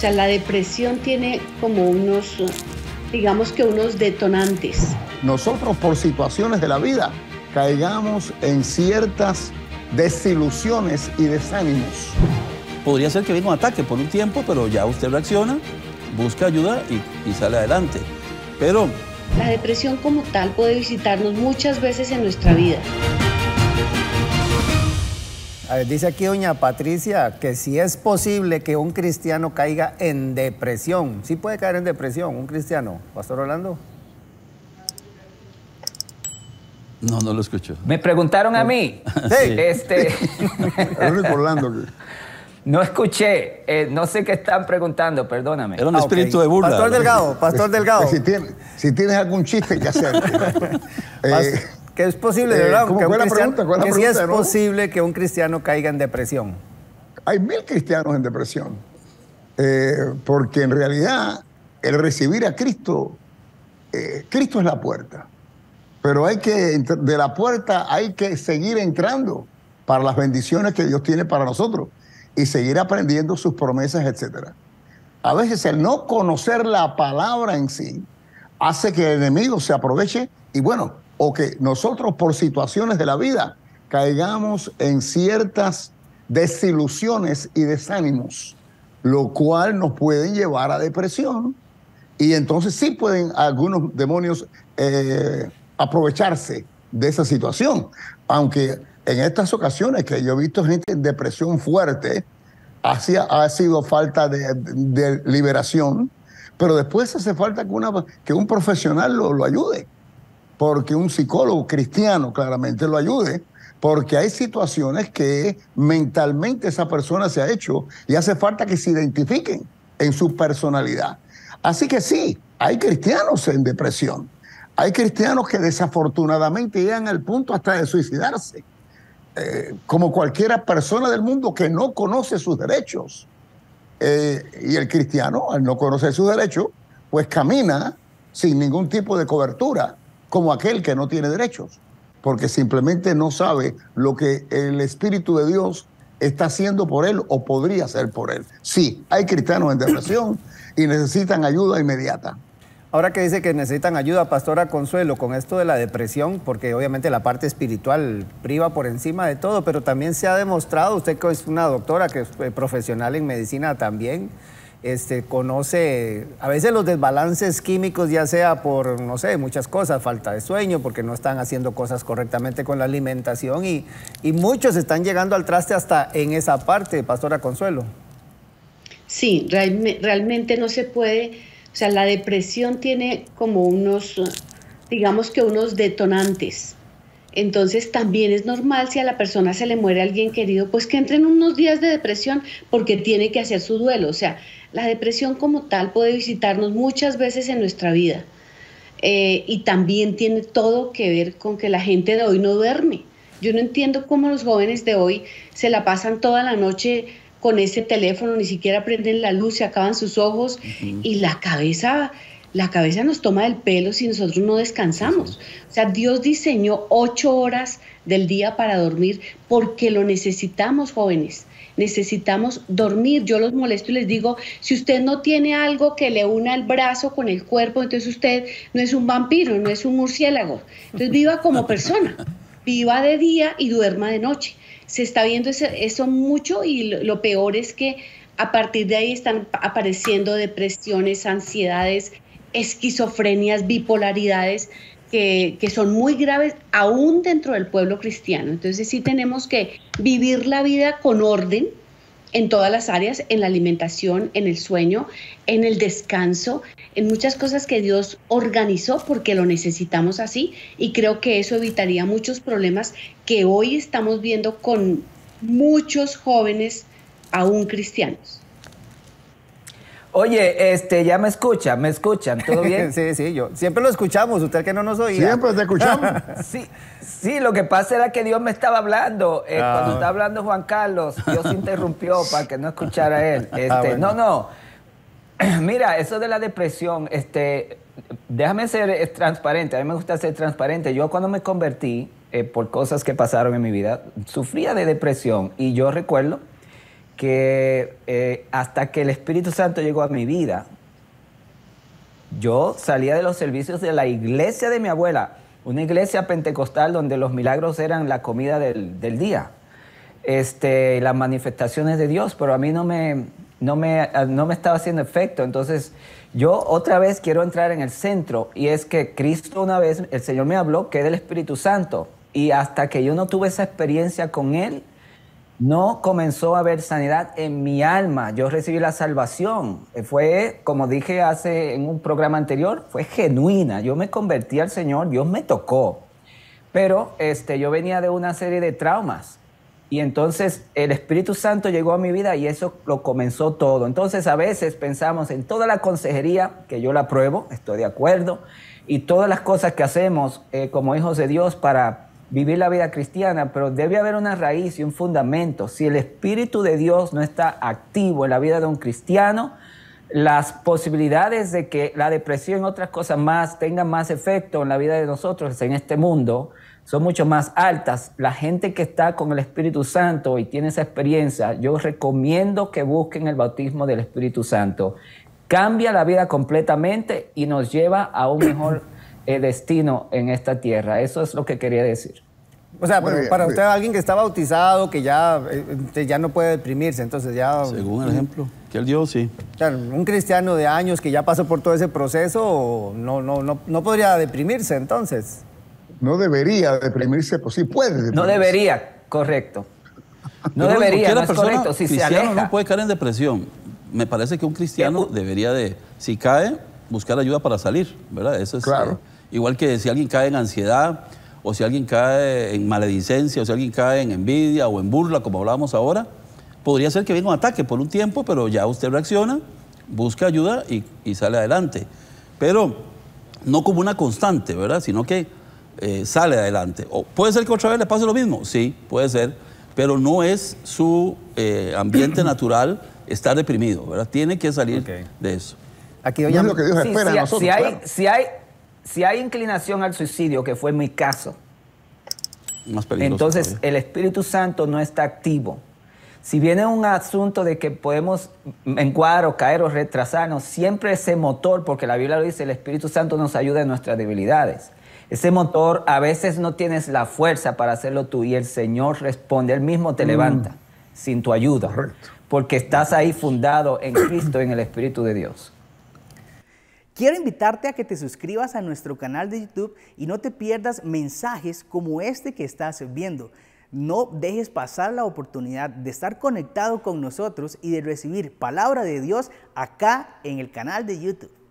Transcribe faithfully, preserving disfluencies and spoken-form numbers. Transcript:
sea, la depresión tiene como unos, digamos que unos detonantes. Nosotros por situaciones de la vida caigamos en ciertas desilusiones y desánimos. Podría ser que venga un ataque por un tiempo, pero ya usted reacciona, busca ayuda y, y sale adelante. Pero la depresión como tal puede visitarnos muchas veces en nuestra vida. A ver, dice aquí doña Patricia que si es posible que un cristiano caiga en depresión. ¿Sí puede caer en depresión un cristiano, Pastor Orlando? No, no lo escucho. Me preguntaron a mí. Sí. Este... El único Orlando que... No escuché, eh, no sé qué están preguntando, perdóname. Era un Ah, espíritu okay. de burla. Pastor ¿no? Delgado, Pastor Delgado. Si tienes, si tienes algún chiste que hacer. eh, que es posible, eh, ¿verdad? ¿cómo que fue un la cristiano, pregunta? ¿Cuál es la que sí pregunta, es no? posible que un cristiano caiga en depresión. Hay mil cristianos en depresión, eh, porque en realidad el recibir a Cristo, eh, Cristo es la puerta, pero hay que, de la puerta hay que seguir entrando para las bendiciones que Dios tiene para nosotros y seguir aprendiendo sus promesas, etcétera. A veces el no conocer la palabra en sí hace que el enemigo se aproveche y bueno, o que nosotros por situaciones de la vida caigamos en ciertas desilusiones y desánimos, lo cual nos pueden llevar a depresión y entonces sí pueden algunos demonios eh, aprovecharse de esa situación, aunque en estas ocasiones que yo he visto gente en depresión fuerte, hacia, ha sido falta de, de liberación, pero después hace falta que, una, que un profesional lo, lo ayude, porque un psicólogo cristiano claramente lo ayude, porque hay situaciones que mentalmente esa persona se ha hecho y hace falta que se identifiquen en su personalidad. Así que sí, hay cristianos en depresión, hay cristianos que desafortunadamente llegan al punto hasta de suicidarse. Eh, como cualquier persona del mundo que no conoce sus derechos. Eh, y el cristiano, al no conocer sus derechos, pues camina sin ningún tipo de cobertura, como aquel que no tiene derechos, porque simplemente no sabe lo que el Espíritu de Dios está haciendo por él o podría hacer por él. Sí, hay cristianos en depresión y necesitan ayuda inmediata. Ahora que dice que necesitan ayuda, Pastora Consuelo, con esto de la depresión, porque obviamente la parte espiritual priva por encima de todo, pero también se ha demostrado, usted que es una doctora, que es profesional en medicina también, este, conoce a veces los desbalances químicos, ya sea por, no sé, muchas cosas, falta de sueño, porque no están haciendo cosas correctamente con la alimentación y, y muchos están llegando al traste hasta en esa parte, Pastora Consuelo. Sí, real, realmente no se puede... O sea, la depresión tiene como unos, digamos que unos detonantes. Entonces también es normal si a la persona se le muere alguien querido, pues que entre en unos días de depresión porque tiene que hacer su duelo. O sea, la depresión como tal puede visitarnos muchas veces en nuestra vida. Eh, y también tiene todo que ver con que la gente de hoy no duerme. Yo no entiendo cómo los jóvenes de hoy se la pasan toda la noche con ese teléfono, ni siquiera prenden la luz, se acaban sus ojos uh-huh. y la cabeza, la cabeza nos toma del pelo si nosotros no descansamos. Uh-huh. O sea, Dios diseñó ocho horas del día para dormir porque lo necesitamos, jóvenes. Necesitamos dormir. Yo los molesto y les digo, si usted no tiene algo que le una el brazo con el cuerpo, entonces usted no es un vampiro, no es un murciélago. Entonces viva como persona, viva de día y duerma de noche. Se está viendo eso, eso mucho y lo, lo peor es que a partir de ahí están apareciendo depresiones, ansiedades, esquizofrenias, bipolaridades que, que son muy graves aún dentro del pueblo cristiano. Entonces sí tenemos que vivir la vida con orden en todas las áreas, en la alimentación, en el sueño, en el descanso, en muchas cosas que Dios organizó porque lo necesitamos así, y creo que eso evitaría muchos problemas que hoy estamos viendo con muchos jóvenes aún cristianos. Oye, este, ya me escuchan, ¿me escuchan? ¿Todo bien? Sí, sí, yo siempre lo escuchamos, usted que no nos oía. Siempre te escuchamos. Sí, sí, lo que pasa era que Dios me estaba hablando. Eh, ah, cuando estaba hablando Juan Carlos, Dios interrumpió para que no escuchara él. Este, ah, bueno. No, no. Mira, eso de la depresión, este, déjame ser transparente. A mí me gusta ser transparente. Yo cuando me convertí, eh, por cosas que pasaron en mi vida, sufría de depresión. Y yo recuerdo que eh, hasta que el Espíritu Santo llegó a mi vida, yo salía de los servicios de la iglesia de mi abuela, una iglesia pentecostal donde los milagros eran la comida del, del día, este, las manifestaciones de Dios, pero a mí no me, no, me, no me estaba haciendo efecto. Entonces yo otra vez quiero entrar en el centro, y es que Cristo una vez, el Señor me habló que es del Espíritu Santo, y hasta que yo no tuve esa experiencia con Él, no comenzó a haber sanidad en mi alma. Yo recibí la salvación. Fue, como dije hace en un programa anterior, fue genuina. Yo me convertí al Señor, Dios me tocó. Pero este, yo venía de una serie de traumas. Y entonces el Espíritu Santo llegó a mi vida y eso lo comenzó todo. Entonces a veces pensamos en toda la consejería, que yo la apruebo, estoy de acuerdo, y todas las cosas que hacemos eh, como hijos de Dios para vivir la vida cristiana, pero debe haber una raíz y un fundamento. Si el Espíritu de Dios no está activo en la vida de un cristiano, las posibilidades de que la depresión y otras cosas más tengan más efecto en la vida de nosotros en este mundo son mucho más altas. La gente que está con el Espíritu Santo y tiene esa experiencia, yo recomiendo que busquen el bautismo del Espíritu Santo. Cambia la vida completamente y nos lleva a un mejor eh, destino en esta tierra. Eso es lo que quería decir. O sea, pero bien, para muy usted, bien. alguien que está bautizado, que ya, eh, ya no puede deprimirse, entonces ya... Según el ejemplo que él dio, sí. Claro, un cristiano de años que ya pasó por todo ese proceso, no, no, no, no podría deprimirse entonces. No debería deprimirse, pues sí puede deprimirse. No debería, correcto. No Pero debería, cualquier no es persona correcto. Si se cristiano aleja. no puede caer en depresión. Me parece que un cristiano Que- debería de, si cae, buscar ayuda para salir, ¿verdad? Eso es Claro. eh, igual que si alguien cae en ansiedad, o si alguien cae en maledicencia, o si alguien cae en envidia o en burla, como hablábamos ahora, podría ser que venga un ataque por un tiempo, pero ya usted reacciona, busca ayuda y, y sale adelante. Pero no como una constante, ¿verdad? Sino que eh, sale adelante. O puede ser que otra vez le pase lo mismo, sí, puede ser, pero no es su eh, ambiente natural estar deprimido, ¿verdad? Tiene que salir Ok. de eso. Aquí No doña- es lo que Dios Sí, espera si, de nosotros. si hay, claro. si, hay, si hay inclinación al suicidio, que fue mi caso, Más peligroso entonces todavía. el Espíritu Santo no está activo. Si viene un asunto de que podemos menguar o caer o retrasarnos, siempre ese motor, porque la Biblia lo dice, el Espíritu Santo nos ayuda en nuestras debilidades. Ese motor a veces no tienes la fuerza para hacerlo tú y el Señor responde, Él mismo te levanta sin tu ayuda. Correcto. Porque estás ahí fundado en Cristo, en el Espíritu de Dios. Quiero invitarte a que te suscribas a nuestro canal de YouTube y no te pierdas mensajes como este que estás viendo. No dejes pasar la oportunidad de estar conectado con nosotros y de recibir palabra de Dios acá en el canal de YouTube.